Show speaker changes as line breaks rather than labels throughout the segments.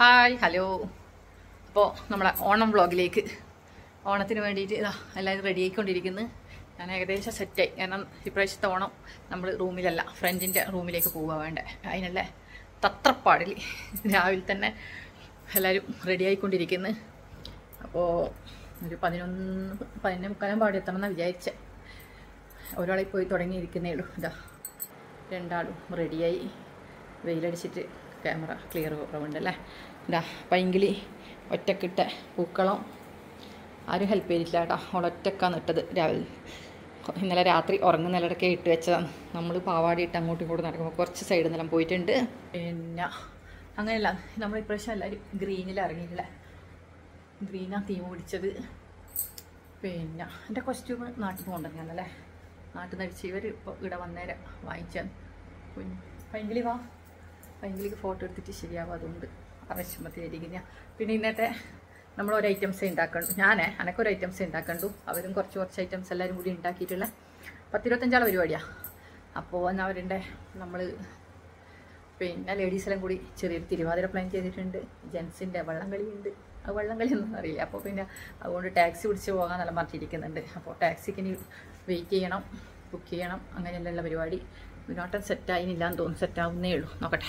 Hi hello. അപ്പോൾ നമ്മളെ ഓണം വ്ളോഗിലേക്ക് ഓണത്തിന് വേണ്ടിയിട്ട് എല്ലാവരും റെഡി ആയിക്കൊണ്ടിരിക്കുന്നു. ഞാൻ ഏകദേശം സെറ്റായി. കാരണം ഇപ്രാവശ്യത്തെ ഓണം നമ്മൾ റൂമിലല്ല, ഫ്രണ്ടിൻ്റെ റൂമിലേക്ക് പോവുക വേണ്ടേ. അതിനുള്ള തത്രപ്പാടിൽ രാവിലെ തന്നെ എല്ലാവരും റെഡി ആയിക്കൊണ്ടിരിക്കുന്നു. അപ്പോൾ ഒരു 11-11:45 പാടി എത്തണം എന്നാണ് വിചാരിച്ചത്. ഒരാളെ പോയി തുടങ്ങിയിരിക്കുന്നേ ഉള്ളൂ. ഇതാ രണ്ടാളും റെഡിയായി. വെയിലടിച്ചിട്ട് ക്യാമറ ക്ലിയർ കുറവുണ്ടല്ലേ. ഇതാ പൈങ്കിളി ഒറ്റക്കിട്ട പൂക്കളം ആരും ഹെൽപ്പ് ചെയ്തിട്ടില്ല കേട്ടോ. അവളൊറ്റക്കാണ് ഇട്ടത്. രാവിലെ ഇന്നലെ രാത്രി ഉറങ്ങുന്നിടയ്ക്ക് ഇട്ട് വെച്ചതാണ്. നമ്മൾ പാവാടി ഇട്ട് അങ്ങോട്ടും ഇങ്ങോട്ടും നടക്കുമ്പോൾ കുറച്ച് സൈഡിൽ നിന്നെല്ലാം പോയിട്ടുണ്ട്. പിന്നെ അങ്ങനെയല്ല, നമ്മൾ ഇപ്രാവശ്യം എല്ലാവരും ഗ്രീനിൽ ഇറങ്ങിയിട്ടില്ല. ഗ്രീനാണ് തീം പിടിച്ചത്. പിന്നെ എൻ്റെ കോസ്റ്റ്യൂം നാട്ടിൽ പോകണ്ടെന്നല്ലേ. നാട്ടിൽ നിന്ന് അടിച്ച് ഇവർ ഇപ്പോൾ ഇവിടെ വന്നേരം വാങ്ങിച്ചാണ്. പൈങ്കിളി വാ, പൈങ്കിളിക്ക് ഫോട്ടോ എടുത്തിട്ട് ശരിയാവും. അതുകൊണ്ട് വിഷമത്തിലിരിക്കുന്ന. പിന്നെ ഇന്നത്തെ നമ്മൾ ഒരു ഐറ്റംസേ ഉണ്ടാക്കണ്ടു. എനക്കൊരു ഐറ്റംസേ ഉണ്ടാക്കണ്ടു. അവരും കുറച്ച് ഐറ്റംസ് എല്ലാവരും കൂടി ഉണ്ടാക്കിയിട്ടുള്ള 10-25 പരിപാടിയാണ്. അപ്പോൾ എന്നാൽ അവരുടെ നമ്മൾ പിന്നെ ലേഡീസെല്ലാം കൂടി ചെറിയൊരു തിരുവാതിര പ്ലാൻ ചെയ്തിട്ടുണ്ട്. ജെൻസിൻ്റെ വള്ളംകളിയുണ്ട്. അത് വള്ളംകളിയൊന്നും അറിയില്ല. അപ്പോൾ പിന്നെ അതുകൊണ്ട് ടാക്സി പിടിച്ച് പോകാമെന്നെല്ലാം പറഞ്ഞിരിക്കുന്നുണ്ട്. അപ്പോൾ ടാക്സിക്ക് ഇനി വെയിറ്റ് ചെയ്യണം, ബുക്ക് ചെയ്യണം. അങ്ങനെയല്ല പരിപാടി. മുന്നോട്ടം സെറ്റായിന്നില്ലാന്ന് തോന്നുന്നു. സെറ്റാവുന്നേ ഉള്ളൂ. നോക്കട്ടെ.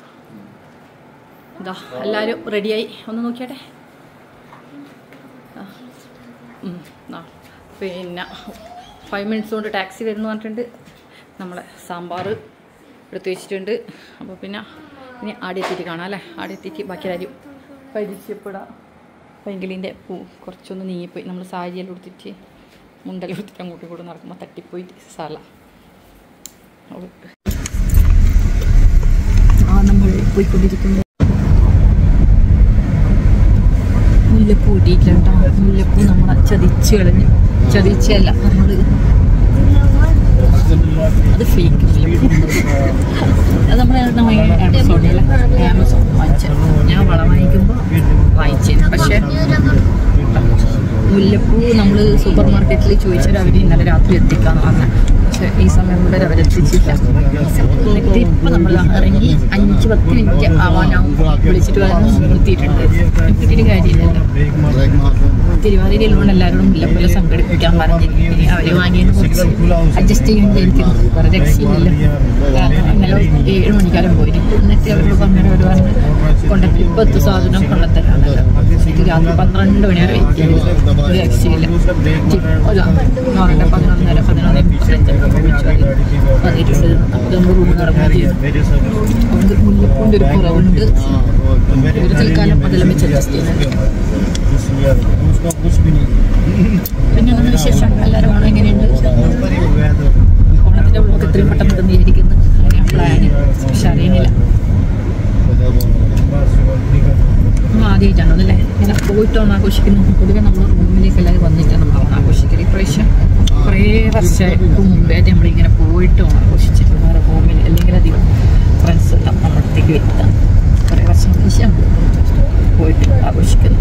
ഇതാ എല്ലാവരും റെഡിയായി. ഒന്ന് നോക്കിയാട്ടെ. പിന്നെ 5 മിനിറ്റ്സ് കൊണ്ട് ടാക്സി വരുന്നു പറഞ്ഞിട്ടുണ്ട്. നമ്മളെ സാമ്പാർ എടുത്ത് വെച്ചിട്ടുണ്ട്. അപ്പോൾ പിന്നെ ഇനി ആടെത്തിയിട്ട് കാണാം അല്ലേ. ആടെത്തിയിട്ട് ബാക്കി കാര്യം പരിചയപ്പെടാം. പൈങ്കിളിൻ്റെ പൂ കുറച്ചൊന്ന് നീങ്ങിപ്പോയി. നമ്മൾ സാരിയെല്ലാം എടുത്തിട്ട് മുണ്ടെല്ലാം എടുത്തിട്ട് അങ്ങോട്ടും ഇങ്ങോട്ടും നടക്കുമ്പോൾ തട്ടിപ്പോയിട്ട് സാല നമ്മൾ പോയിക്കൊണ്ടിരിക്കുന്നത്. മുല്ലപ്പൂ ഇട്ടിട്ടില്ല കേട്ടോ. മുല്ലപ്പൂ നമ്മളെ ചതിച്ചല്ല നമ്മൾ, അത് ഫേക്ക് മുല്ലപ്പൂ. അത് നമ്മൾ ആമസോൺ വാങ്ങിച്ചത്. ഞാൻ വളം വാങ്ങിക്കുമ്പോൾ വാങ്ങിച്ചത്. പക്ഷേ മുല്ലപ്പൂ നമ്മൾ സൂപ്പർ മാർക്കറ്റിൽ ചോദിച്ചാൽ അവർ ഇന്നലെ രാത്രി എത്തിക്കാമെന്ന് പറഞ്ഞു. പക്ഷേ ഈ സമയം കൂടെ അവരെത്തിച്ചില്ല. എന്നിട്ട് ഇപ്പം നമ്മൾ ഇറങ്ങി 5-10 മിനിറ്റ് ആവാനാവും. വിളിച്ചിട്ട് നിർത്തിയിട്ടുണ്ട്. കിട്ടിയിട്ട് കാര്യമില്ലല്ലോ. തിരുവാതിരയിലുകൊണ്ട് എല്ലാവരോടും മുല്ലപ്പൂല സംഘടിപ്പിക്കാൻ പറഞ്ഞിരിക്കും. അവർ വാങ്ങിയതിന് കുറച്ച് അഡ്ജസ്റ്റ് ചെയ്യാൻ വിചാരിക്കുന്നു. വേറെ രക്ഷയില്ലല്ലോ. ഇന്നലെ 7 മണിക്കാരം പോയിരിക്കും. എന്നിട്ട് അവരോട് അവർ പറഞ്ഞ് കൊണ്ടുവന്ന് ഇപ്പത്തെ സാധനം കൊണ്ടുത്തരാണല്ലോ. എന്നിട്ട് രാത്രി 12 മണി വരെ വെയിറ്റ് ചെയ്തു. ഒരു രക്ഷയില്ല. 11:15 വന്നിട്ടുണ്ട്. അപ്പോൾ നമ്മൾ റൂമിൽ നടക്കുകയും ചെയ്തു. അതുകൊണ്ട് മുല്ലപ്പൂൻ്റെ ഒരു കുറവുണ്ട്. ഒരു തൽക്കാലം അതെല്ലാം വെച്ച് അഡ്ജസ്റ്റ് ചെയ്യുന്നുണ്ട്. പിന്നെ അങ്ങനെ വിശേഷം. എല്ലാവരും ഓണം എങ്ങനെയുണ്ട്? ഓണത്തിൻ്റെ വ്ളോഗ് എത്രയും പെട്ടെന്ന് തന്നിരിക്കുന്നു. അങ്ങനെയാണ് പ്ലാന്. പക്ഷെ അറിയുന്നില്ല. നമ്മൾ ആദ്യമായിട്ടാണല്ലേ ഇങ്ങനെ പോയിട്ട് ഓണം ആഘോഷിക്കുന്നത്. പൊതുവെ നമ്മൾ റൂമിലേക്ക് എല്ലാവരും വന്നിട്ടാണ് നമ്മൾ ഓണം ആഘോഷിക്കല്. ഇപ്രാവശ്യം കുറേ വർഷമായിട്ട് മുമ്പായിട്ട് നമ്മളിങ്ങനെ പോയിട്ട് ഓണം ആഘോഷിച്ചിട്ട് വേറെ റൂമിൽ അല്ലെങ്കിൽ അധികം ഫ്രണ്ട്സ് എല്ലാം നമ്മുടെ അടുത്തേക്ക് വരുത്താം. കുറേ വർഷം ശേഷം പോയിട്ട് ആഘോഷിക്കുന്നു.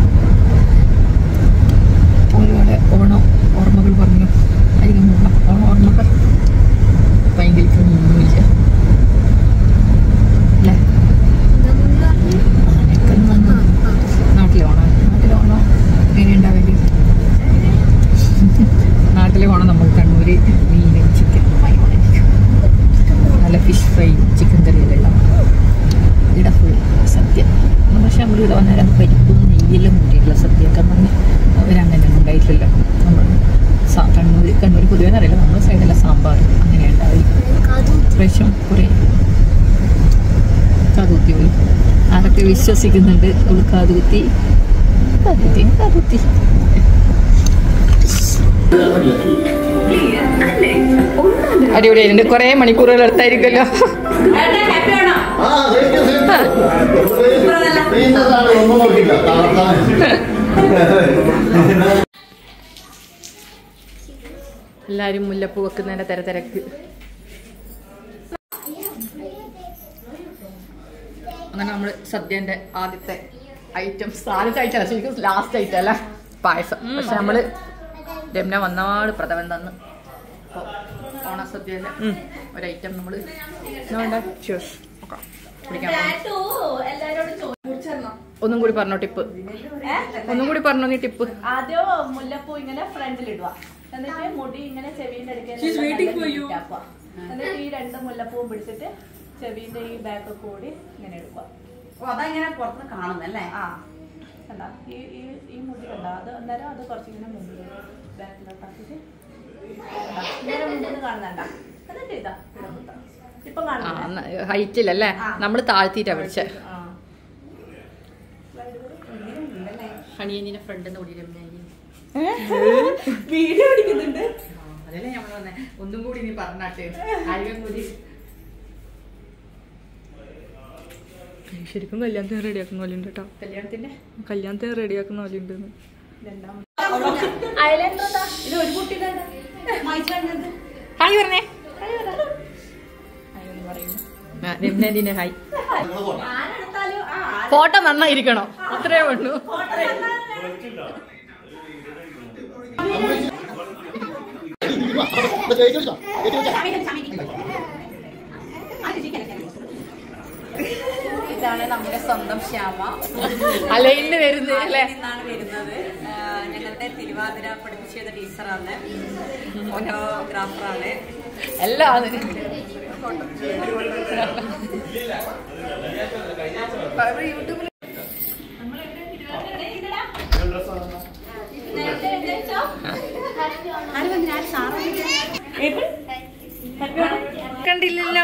ഒരുപാട് ഓണം ഓർമ്മകൾ പറഞ്ഞു. അധികം ഓണം ഓർമ്മകൾ ഭയങ്കര ഒന്നുമില്ല അല്ലേ. നാട്ടിലെ ഓണം എങ്ങനെയുണ്ടാവില്ല. നാട്ടിലെ ഓണം നമ്മൾ കണ്ണൂര് മീനും ചിക്കൻ വാങ്ങിക്കും. നല്ല ഫിഷ് ഫ്രൈ, ചിക്കൻ കറിയെല്ലാം ഇവിടെ ഫുൾ സദ്യ. പക്ഷെ നമ്മൾ ഇവിടെ വന്നേരം പരിപ്പും നെയ്യെല്ലാം കൂട്ടിയിട്ടുള്ള സദ്യയൊക്കെ പറഞ്ഞ് അവരങ്ങനെ ഉണ്ടായിട്ടില്ലല്ലോ. നമ്മൾ കണ്ണൂർ പൊതുവെ അറിയില്ല. നമ്മുടെ സൈഡല്ല സാമ്പാർ അങ്ങനെ ഉണ്ടാവും. പ്രാവശ്യം കുറേ കാതുകുത്തി പോയി. ആരൊക്കെ വിശ്വസിക്കുന്നുണ്ട് അവൾ കാതുകുത്തി. അടിപൊളിയായിട്ടുണ്ട്. കുറേ മണിക്കൂറുകൾ എടുത്തായിരിക്കുമല്ലോ. എല്ലാവരും മുല്ലപ്പൂ വെക്കുന്നതിൻ്റെ തിരക്ക്. അങ്ങനെ നമ്മൾ സദ്യൻ്റെ ആദ്യത്തെ ഐറ്റം ശരിക്കും ലാസ്റ്റ് ഐറ്റം അല്ല പായസം. പക്ഷെ നമ്മൾ രമ്ന വന്നാട് പ്രഥമൻ തന്ന്. അപ്പോൾ ഓണസദ്യൻ്റെ ഒരു ഐറ്റം നമ്മൾ കുടിക്കാൻ ഒന്നും കൂടി പറഞ്ഞോ ടിപ്പ്. ഒന്നും കൂടി പറഞ്ഞോ നീ ടിപ്പ്.
ആദ്യം മുല്ലപ്പൂ ഇങ്ങനെ ഫ്രണ്ടിലിടുക, എന്നിട്ട് മുടി ഇങ്ങനെ ചെവിന്റെ അടുക്കൽ എന്നിട്ട് ഈ 2 മുല്ലപ്പൂവും പിടിച്ചിട്ട് ചെവിന്റെ ഈ ബാക്ക് കൂടി ഇങ്ങനെ എടുക്കുക.
അതങ്ങനെ പുറത്ത് കാണുന്നല്ലേ?
ആ കണ്ടാ ഈ മുടി കണ്ടാ അത് അന്നേരം അത് കുറച്ചിങ്ങനെ മുമ്പിൽ ബാക്കിലോട്ടാക്കിട്ട് ഇങ്ങനെ മുമ്പിൽ കാണുന്നുണ്ടാ. എന്നിട്ട് ഇതാ ഇപ്പൊ കാണുന്ന
ഹൈറ്റിലല്ലേ നമ്മള് താഴ്ത്തിട്ടാ പിടിച്ചേ. ഹണിയനിന്റെ ഫ്രണ്ട്
വീഡിയോ പിടിക്കുന്നുണ്ട്.
അതല്ലേ നമ്മൾ വന്നേ. ഒന്നും കൂടി നീ പറഞ്ഞാട്ട് ആരും കൂടി ശരിക്കും കല്യാണത്തിന് റെഡിയാക്കുന്ന പോലെ ഉണ്ട് കേട്ടോ. കല്യാണത്തിന് റെഡിയാക്കുന്ന പോലെ ഉണ്ട്.
ഇത് ഒരു കുട്ടി
ഹായ് പറഞ്ഞേ. രമ്യന്റെ ഹായ്. ഫോട്ടോ നന്നായിരിക്കണോ? അത്രേ വേണ്ടു.
ഇതാണ് നമ്മുടെ സ്വന്തം ശ്യാമ.
അലയില് വരുന്നത് അല്ലേ?
നിന്നാണ് വരുന്നത്. ഞങ്ങളുടെ തിരുവാതിര പഠിപ്പിച്ചു ചെയ്ത ടീച്ചറാണ്, ഫോട്ടോഗ്രാഫറാണ്,
എല്ലാം. യൂട്യൂബിൽ കണ്ടില്ലല്ലോ.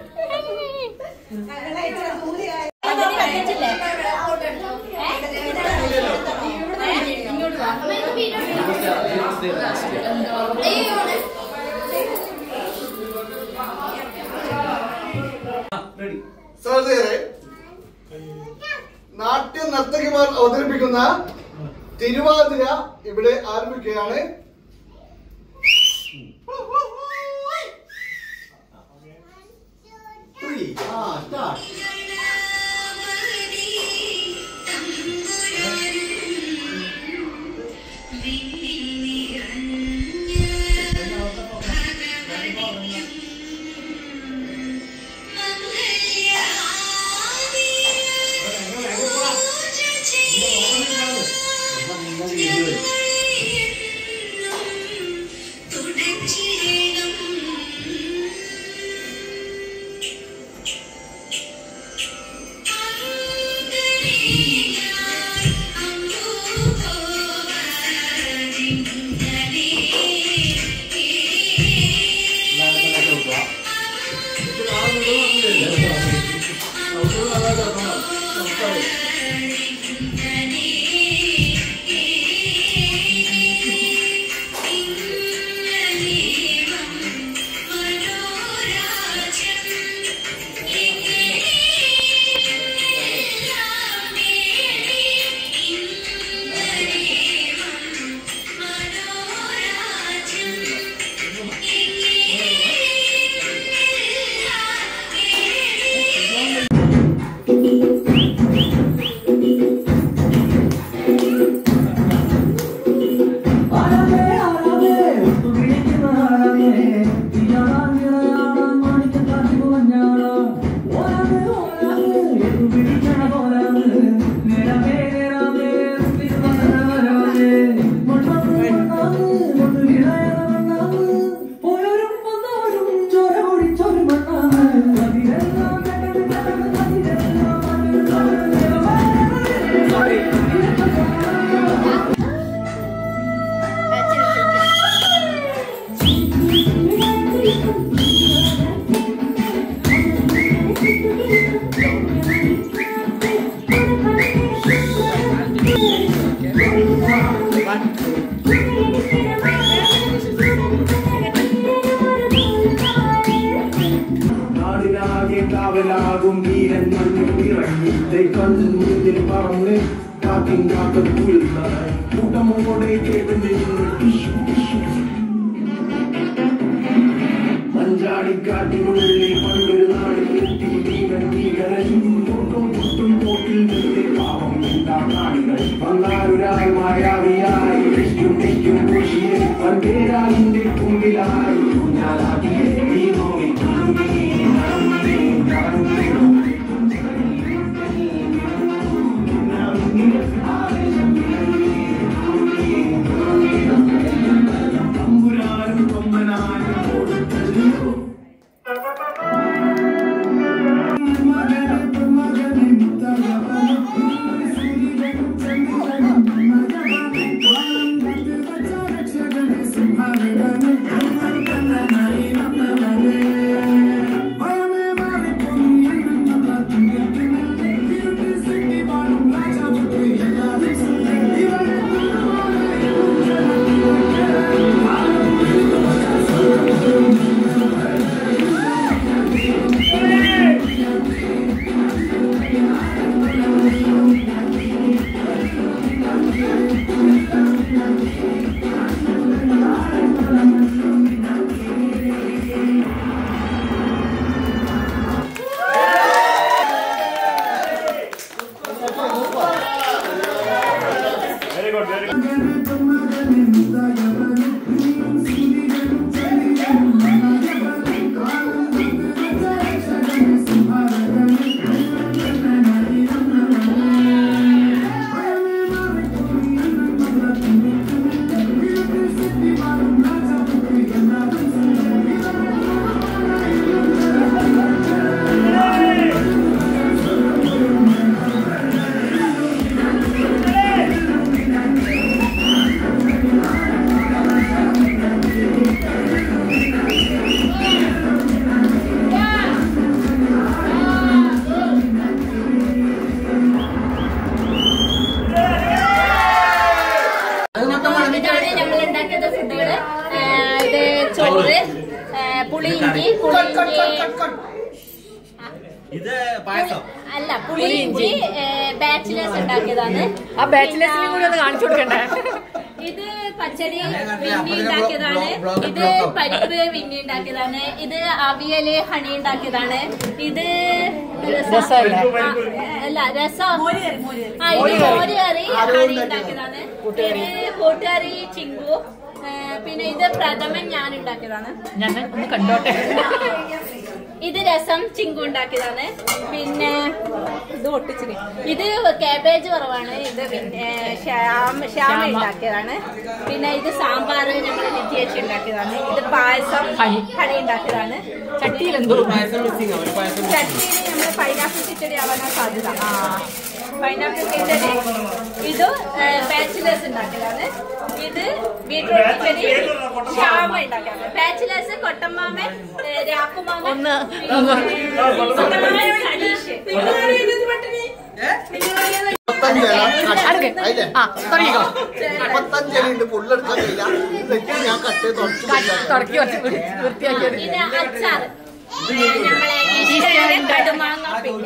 നാട്യ നർത്തകിമാർ അവതരിപ്പിക്കുന്ന തിരുവാതിര ഇവിടെ ആരംഭിക്കുകയാണ്.
Very good, very good.
ചോറ്, പുളിയിഞ്ചി,
ഇത് പായസം
അല്ല പുളിയിഞ്ചി ബാച്ചിലേഴ്സ് ഉണ്ടാക്കിയതാണ്.
ആ ബാച്ചിലേഴ്സിനെ കൂടി ഒന്ന് കാണിച്ചു കൊടുക്കണ്ടേ?
ഇത് പച്ചടി വിന്നി ഉണ്ടാക്കിയതാണ്. ഇത് പരിപ്പ് വിന്നി ഉണ്ടാക്കിയതാണ്. ഇത് അവിയല് ഹണി ഉണ്ടാക്കിയതാണ്. ഇത് അല്ല രസം, ഇത് മോര് കറി ഹണി ഉണ്ടാക്കിയതാണ്. ഇത് കൂട്ടുകറി ചിങ്കു. പിന്നെ ഇത് പ്രഥമൻ ഞാൻ ഉണ്ടാക്കിയതാണ്.
ഞാൻ ഒന്ന് കണ്ടോട്ടെ.
ഇത് രസം ചിങ്കു ഉണ്ടാക്കിയതാണ്. പിന്നെ ഇത് ഒട്ടിച്ചിരി, ഇത് കാബേജ് കുറവാണ്. ഇത് പിന്നെ ശ്യാമ ഉണ്ടാക്കിയതാണ്. പിന്നെ ഇത് സാമ്പാർ ഞങ്ങൾ വിജയേച്ചി ഉണ്ടാക്കിയതാണ്. ഇത് പായസം ഹണി ഉണ്ടാക്കിയതാണ്.
ചട്ടിയിൽ എന്തോ
ചട്ടിയിൽ നമ്മള് പൈനാപ്പിൾ കിച്ചടി ആവാനാ സാധ്യത. പൈനാപ്പിൾ കിച്ചടി. ഇത് ബാച്ചിലേഴ്സ് ഉണ്ടാക്കിയതാണ്. ഇത് ബീട്രൂട്ട് കിച്ചടി ശ്യാമ ഉണ്ടാക്കിയതാണ്. ബാച്ചിലേഴ്സ് കൊട്ടമ്മാമൻ, രാക്കുമാമൻ, ഇത് അച്ചാർ നമ്മളെ കടുമാങ്ങ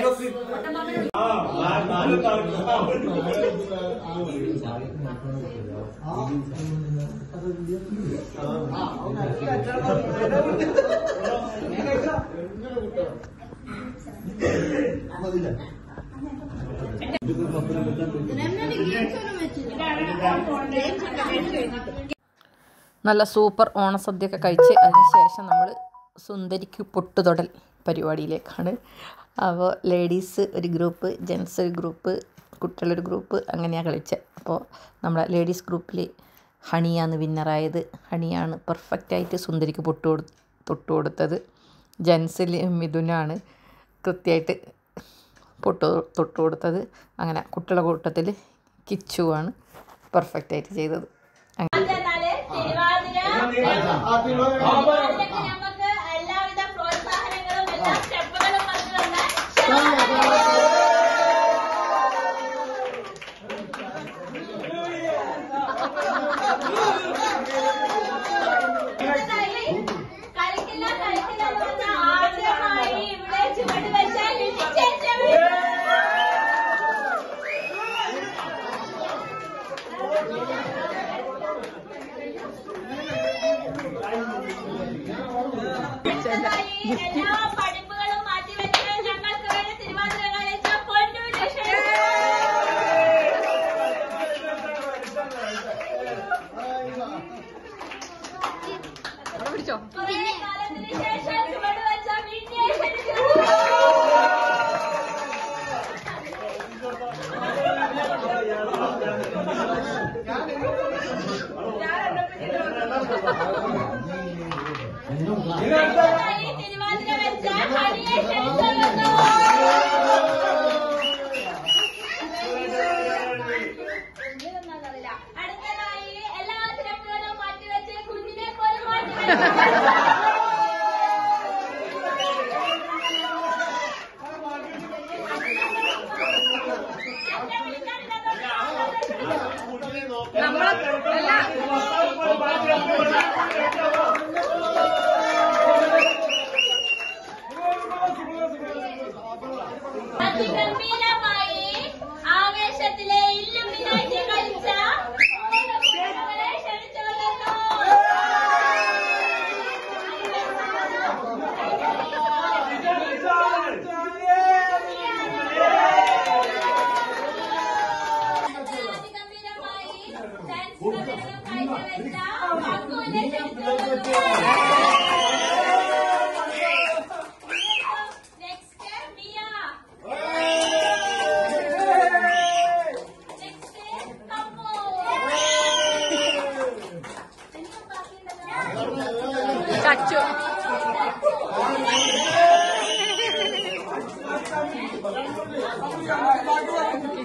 നല്ല സൂപ്പർ ഓണസദ്യയൊക്കെ കഴിച്ച് അതിനുശേഷം നമ്മൾ സുന്ദരിക്ക് പൊട്ടുതൊടൽ പരിപാടിയിലേക്കാണ്. അപ്പോൾ ലേഡീസ് ഒരു ഗ്രൂപ്പ്, ജെൻസ് ഒരു ഗ്രൂപ്പ്, കുട്ടികളൊരു ഗ്രൂപ്പ്, അങ്ങനെയാണ് കളിച്ചത്. അപ്പോൾ നമ്മുടെ ലേഡീസ് തൊട്ട് ഹണിയാണ് വിന്നറായത്. ഹണിയാണ് പെർഫെക്റ്റായിട്ട് സുന്ദരിക്ക് തൊട്ട് കൊടുത്തത്. ജെൻസിൽ മിഥുനാണ് കൃത്യമായിട്ട് തൊട്ട് കൊടുത്തത്. അങ്ങനെ കുട്ടികളുടെ കൂട്ടത്തിൽ കിച്ചുവാണ് പെർഫെക്റ്റായിട്ട് ചെയ്തത്.
ഞങ്ങൾക്ക് എല്ലാവിധ പ്രോത്സാഹനങ്ങളും എല്ലാ സ്റ്റെപ്പുകളും കളിക്കില്ല ആദ്യമായി ഇവിടെ ചുവട് വെച്ചാൽ എല്ലാ പഠിപ്പുകളും മാറ്റിവെച്ച് ഞങ്ങൾക്ക് വേണ്ടി തിരുവാതിര കളിച്ച പൊന്നു കാലത്തിന് ശേഷം ചുവട് വെച്ച തിരുവാതിര വെച്ച ഹണിയെ ക്ഷണിച്ചു. അടുത്തതായി എല്ലാ തിരക്കുകളും മാറ്റിവെച്ച് കുഞ്ഞിനെ പോലെ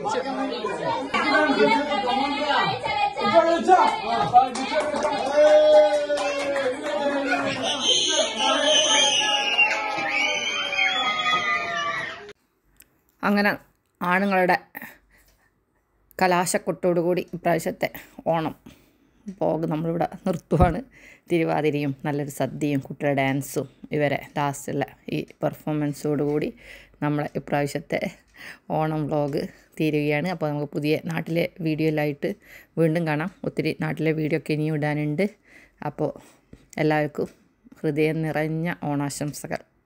വിളിച്ചു. അങ്ങനെ ആണുങ്ങളുടെ കലാശക്കൊട്ടോടുകൂടി ഇപ്രാവശ്യത്തെ ഓണം പോക് നമ്മളിവിടെ നിർത്തുവാണ്. തിരുവാതിരയും നല്ലൊരു സദ്യയും കുട്ടികളുടെ ഡാൻസും ഇവരെ ലാസ്റ്റുള്ള ഈ പെർഫോമൻസോടുകൂടി നമ്മളെ ഇപ്രാവശ്യത്തെ ഓണം വ്ളോഗ് തീരുകയാണ്. അപ്പോൾ നമുക്ക് പുതിയ നാട്ടിലെ വീഡിയോയിലായിട്ട് വീണ്ടും കാണാം. ഒത്തിരി നാട്ടിലെ വീഡിയോ ഒക്കെ ഇനിയും ഇടാനുണ്ട്. അപ്പോൾ എല്ലാവർക്കും ഹൃദയം നിറഞ്ഞ ഓണാശംസകൾ.